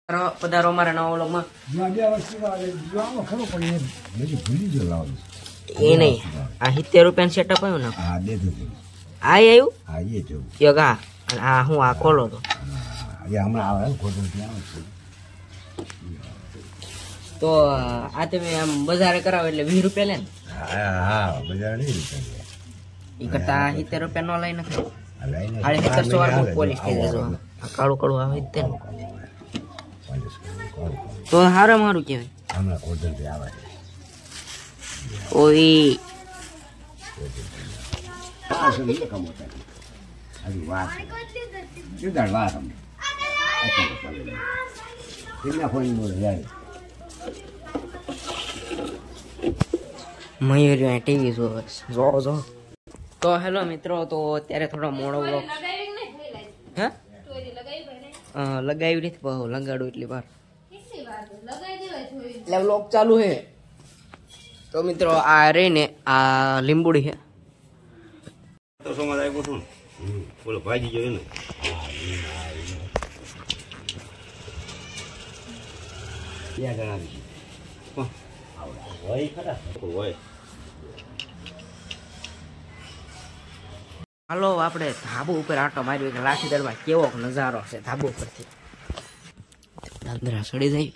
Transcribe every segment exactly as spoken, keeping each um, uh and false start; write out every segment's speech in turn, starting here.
પધારો અમારા નવા વ્લોગમાં. એ નહીં આ સિત્તેર રૂપિયાનું સેટઅપ આવ્યું ને આ આવ્યું યોગા અને આ હું આ ખોલો તો તો આ તમે આમ બજારે કરાવો એટલે વીસ રૂપિયા લે ને? એ કરતા સિત્તેર રૂપિયા નો લઈ નાખે સાડી સત્તરસો વાળું પોલીસ કહી દેજો. આ કાળું કાળું આવે તે તો હારા મારું કેવાય. ઓય મયુર ટીવી જોવે જો જો. તો હેલો મિત્રો, તો અત્યારે થોડો મોડો વ્લોગ હે લગાવ્યું નથી બહુ લગાડું એટલી વાર એટલે વ્લોગ ચાલુ હે. તો મિત્રો આ રહી ને આ લીંબુડી છે. બોલો ભાજી જોયું ને ક્યાં જણાવી હોય ખરા હોય. હાલો આપણે ધાબુ ઉપર આંટો માર્યો કે લાઠી દરમાં કેવો નજારો છે ધાબુ ઉપરથી. દાદરા સડી જાય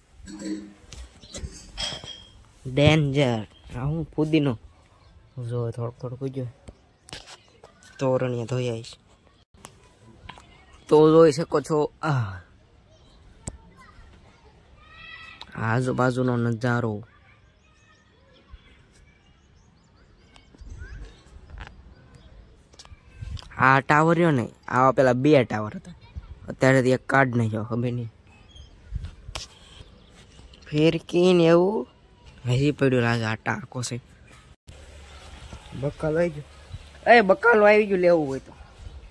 ડેન્જર. હું પુદીનો જો થોડુંક થોડુંક ઉજ્યો તોરણીએ ધોઈ આવીશ તો જોઈ શકો છો આ આજુબાજુનો નજારો. આ ટાવર રહ્યો ને આવા પેલા બે ટાવર હતા, અત્યારે એક કાર્ડ નહીં જાવ ખબર નહીં ફેરકી ને એવું હજી પડ્યું લાગે. આ ટાંકો છે બકાલો આવી ગયો. એ બકાલો આવી ગયું લેવું હોય તો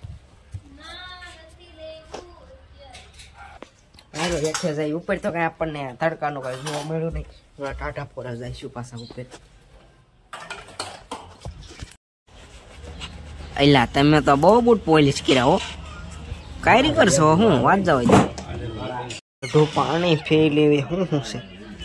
હાલો રેખે જાય ઉપર. તો કઈ આપણને તડકાનો કઈ જોવા મળ્યું નહીં. થોડા ટાટા ફોરા જઈશું પાછા ઉપર. એલા તમે તો બહુ બુટ પોલીસ કર્યા હો. કાયરી કરશો હું વાત જાવ બધું પાણી ફેરી લેવી શું શું છે.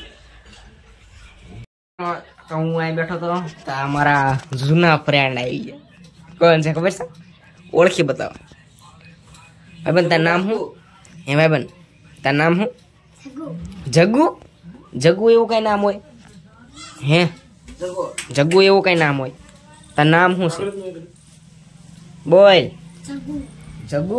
તો હું અહીં બેઠો તો અમારા જૂના ફ્રેન્ડ આવી ગયા. કોણ છે ખબર છે? ઓળખી બતાવો ભાઈબંધ. તાર નામ શું હે ભાઈબંધ? તાર નામ શું? જગ્ગુ. જગ્ગુ એવું કઈ નામ હોય હે? જગ્ગુ એવું કઈ નામ હોય? તાર નામ શું છે? બોલ. જગ્ગુ.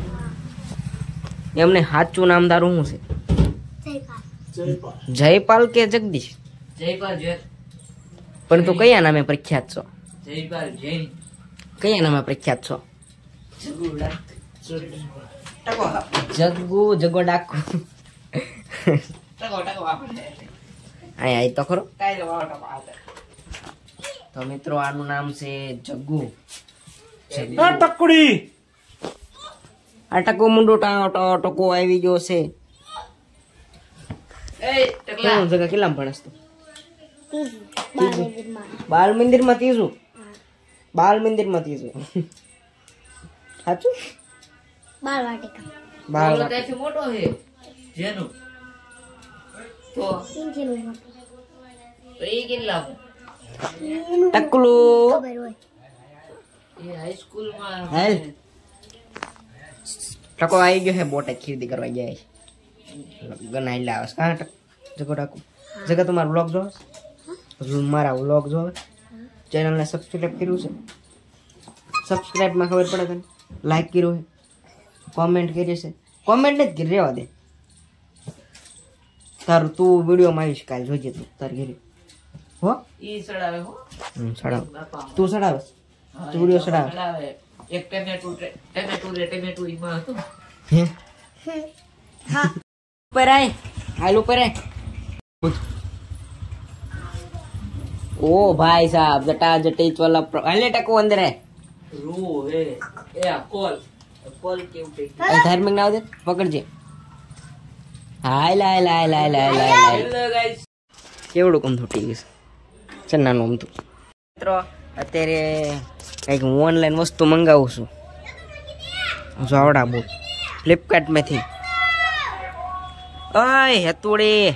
એમને સાચું નામ તારું શું છે? જયપાલ કે જગદીશ? જયપાલ. પણ તું કયા નામે પ્રખ્યાત છો? જયપાલ જૈન. કયા નામે પ્રખ્યાત છો? જગ્ગુ જગો ડાકુ. આય આય તો ખરો. તો મિત્રો આનું નામ છે જગ્ગુ. ટકડી આ ટકો મુંડો ટકો આવી ગયો છે. જગા કેટલામ ભણસ તું? બાલ મંદિર માં ત્રીજું. બાલ મંદિર માં ત્રીજું સાચું? બાલ વાટિકા. બાલ વાટિકા મોટો છે જેનો તો એ કેટલા ટકલું ટકો આવી ગયો હે. બોટે ખરીદી કરવા ગયા ગનાઈ લાવે કા જગો ડાકુ. જગા તમારો વ્લોગ જોવે? મારા વ્લોગ જોવે? ચેનલને સબસ્ક્રાઇબ કર્યું છે? સબસ્ક્રાઇબમાં ખબર પડે તને? લાઈક કર્યું છે? કોમેન્ટ કરી છે? કોમેન્ટ જ કરી રહેવા દે. તારું તું વિડીયોમાં આવીશ કાલે જોજે તું તાર ઘરે હો. ઈ સડાવે હો. હમ સડાવ. તું સડાવે? તું વિડીયો સડાવે? એક ટમેટું ટમેટું રે ટમેટું ઈમાં હતું હે. હા ઉપર આય હાલ ઉપર આય. ओ भाई साहब जटा जटी वाला अले टको अंदर है रो है ए कॉल कॉल के उठे ए धार्मिक नाव दे पकड़जे हाय लाय लाय लाय लाय लाय हेलो गाइस केवडो कम थोटी गई चन्ना नो मतो મિત્રો અત્યારે કઈક હું ઓનલાઈન વસ્તુ મંગાવું છું જોવડા બહુ ફ્લિપકાર્ટ માંથી ઓય હેતુડી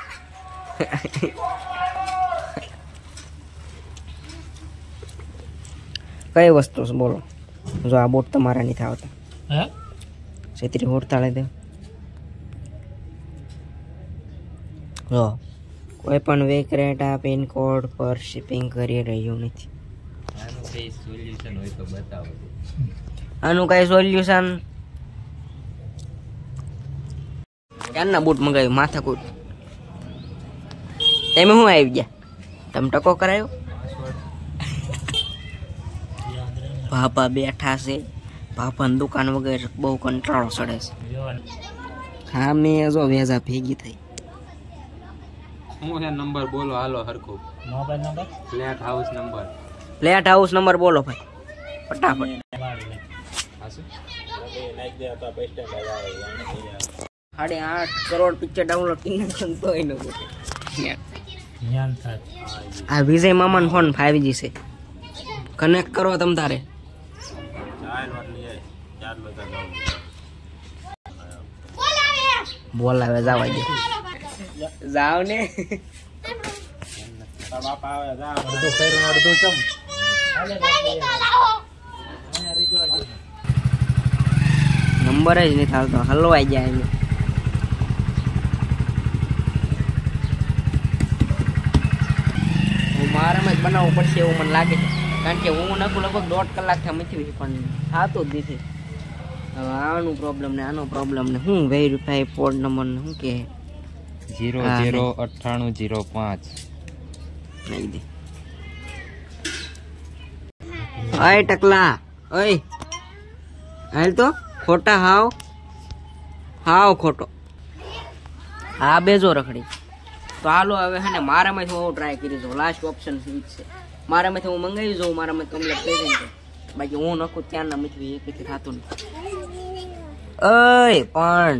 કઈ વસ્તુ છે બોલો? જો આ બોટ તમારા નથી આવતા હે છેતરી હોડતાળે દે. જો કોઈ પણ વિક્રેતા પિનકોડ પર શિપિંગ કરી રહ્યું નથી. આનું કઈ સોલ્યુશન હોય તો બતાવો. આનું કઈ સોલ્યુશન? ક્યારના બૂટ મંગાવ્યું માથાકૂટ. તમે શું આવી ગયા? તમે ટકો કરાયો? પાપા બેઠા છે. પાપાની દુકાન વગર બહુ કંટાળો ચડે છે. હા મેં જો વેજા ભેગી થઈ. હું છે નંબર બોલો હાલો હરખો. Mobile number flat house number. Flat house number બોલો ભાઈ ફટાફટ. સાડે આઠ કરોડ પિક્ચર ડાઉનલોડ કરી નાખો તોય ન બોલે. આ વિજય મામાનો ફોન ફાઈવ જી છે. કનેક્ટ કરો તમ તારે. બોલાવે જાવા દે. જાવ ને નંબર જ નહીં થાતો હલવાઈ જાય એને. મારામાં જ બનાવવું પડશે એવું મને લાગે છે, કારણ કે હું નાખું લગભગ દોઢ કલાક થી મથ્યું પણ થતું જ નથી. હવે આનું પ્રોબ્લેમ ને આનો પ્રોબ્લેમ ને હું વેરીફાઈ પોર્ટ નંબર ને શું કે જીરો જીરો અઠ્ઠાણું જીરો પાંચ નાખી દે. અય ટકલા અય હાલ તો ખોટા હાવ હાવ ખોટો હા બેજો રખડી. તો હાલો હવે હે ને મારામાંથી હું ટ્રાય કરી જોઉં. લાસ્ટ ઓપ્શન સ્વીચ છે. મારામાંથી હું મંગાવી જોઉં. મારામાં કમ્પ્લીટ થઈ જાય બાકી હું નખું ત્યાંના મચવી એક રીતે થતું નથી. અય પણ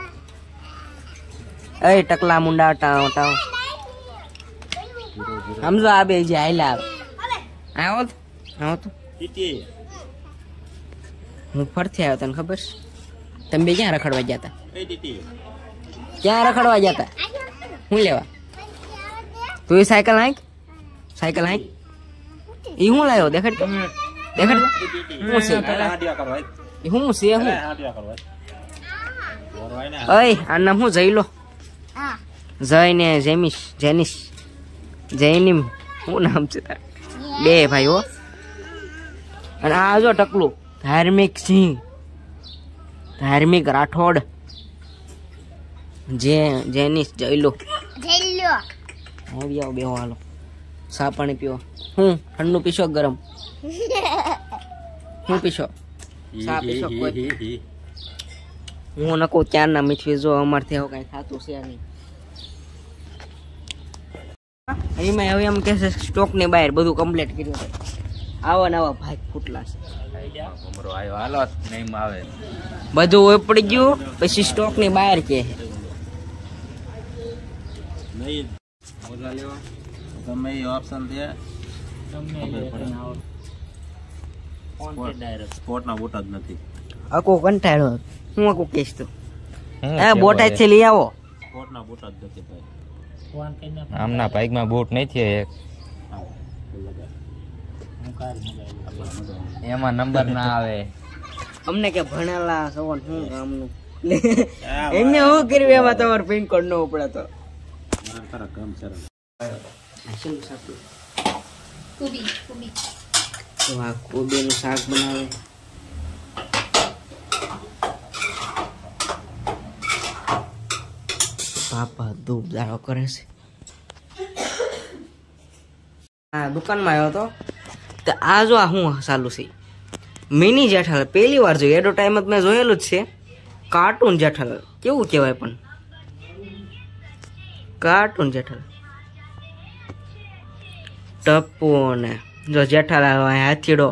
અય ટકલા મુંડા ટાવ ટાવ સમજો આ બે જે હાઈલા આવે આવો તો આવો તો હું ફરથી આવ્યો તને ખબર છે? તમે બે ક્યાં રખડવા ગયા હતા? ક્યાં રખડવા ગયા હતા? હું લેવા તું એ સાયકલ હાંક સાયકલ હાંક એ હું લાવ્યો દેખાડ તો દેખાડ હું છે એ હું છે હું અય આ નામ હું જઈ લો જય ને જેમિશ જેનિશ જૈનિમ શું નામ છે તાર બે ભાઈ હો. અને આ જો ટકલું ધાર્મિક સિંહ ધાર્મિક રાઠોડ જે જેનિશ જઈ લો આવી આવો બેહો હાલો સા પાણી પીવો. હું ઠંડુ પીશો ગરમ હું પીશો સા પીશો કોઈ હું નકો ક્યાં ના મીઠવી જો અમારથી હવે કઈ થતું છે નહીં. એમાં હવે એમ કે છે સ્ટોક ની બહાર બધું કમ્પ્લીટ કર્યું છે. આવા નવા ભાગ ફૂટલા છે બધું ઉપડી ગયું પછી સ્ટોક ની બહાર કે આખો કંટાળો હું આખું કેસ તો બોટા થી લઈ આવો. આમના બાઈકમાં બૂટ નથી એક એમાં નંબર ના આવે. અમને કે ભણેલા સવાલ શું કામનું એમને શું કર્યું એમાં તમારો પિનકોડ નો ઉપડે તો કોબી નું શાક બનાવે. પાપા ધૂપ દાડો કરે છે. હા દુકાનમાં આવ્યો હતો તો આ જો આ હું ચાલુ છે મિની જેઠાલાલ. પહેલી વાર જોયું એડો ટાઈમ જ મેં જોયેલું જ છે. કાર્ટૂન જેઠાલાલ કેવું કહેવાય પણ કાર્ટૂન જેઠાલાલ ટપ્પુ ને જો જેઠાલાલ હાથીડો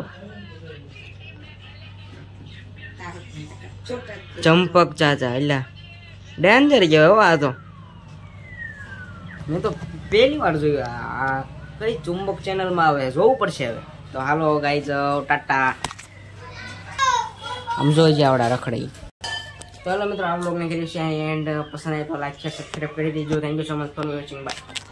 ચંપક ચાચા એટલે ડેન્જર કહેવાય. આ તો મેં તો પહેલી વાર જોયું. આ કઈ ચુંબક ચેનલ માં આવે જોવું પડશે હવે. તો હાલો ગાઈઝ ટાટા સમજો જે આવડા રખડે तो हेलो मित्रों, आप लोग ने करिए एंड पसंद आए तो लाइक शेयर सब्सक्राइब कर दीजिए। Thank you so much for watching, bye.